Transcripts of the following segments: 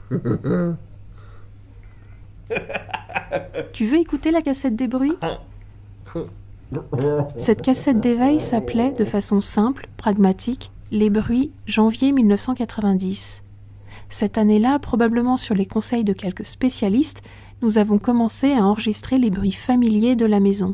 Tu veux écouter la cassette des bruits? Cette cassette d'éveil s'appelait, de façon simple, pragmatique, Les bruits, janvier 1990. Cette année-là, probablement sur les conseils de quelques spécialistes, nous avons commencé à enregistrer les bruits familiers de la maison.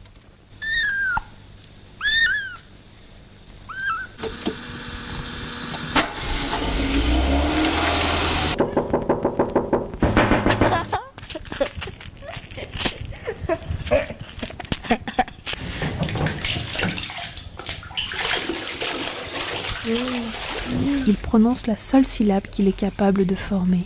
Il prononce la seule syllabe qu'il est capable de former.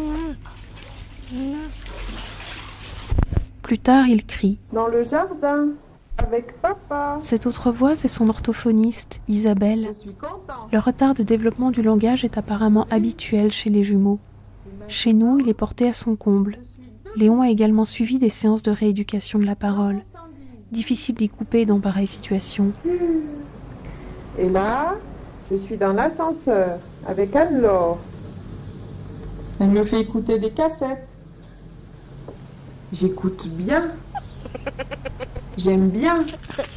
Plus tard, il crie. Dans le jardin, avec papa. Cette autre voix, c'est son orthophoniste, Isabelle. Je suis content. Le retard de développement du langage est apparemment habituel chez les jumeaux. Chez nous, il est porté à son comble. Léon a également suivi des séances de rééducation de la parole. Difficile d'y couper dans pareille situation. Et là, je suis dans l'ascenseur avec Anne-Laure. Elle me fait écouter des cassettes. J'écoute bien. J'aime bien.